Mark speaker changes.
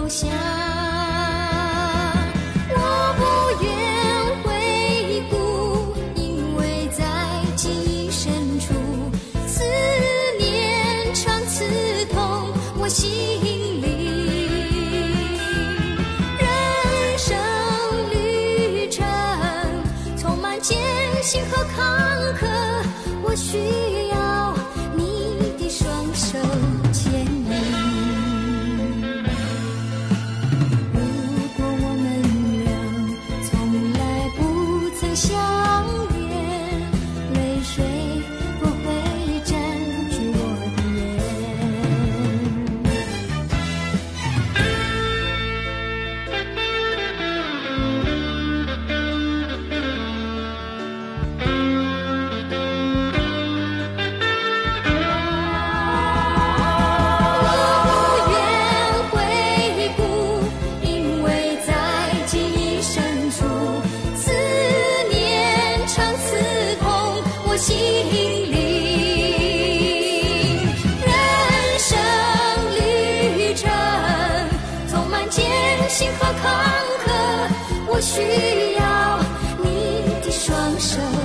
Speaker 1: 下。我不愿回顾，因为在记忆深处，思念常刺痛我心里。人生旅程充满艰辛和坎坷，我需要你的双手牵引。如果我们俩从来不曾相恋，泪水不会占据我的心里。人生旅程充满艰辛和坎坷，我需要你的双手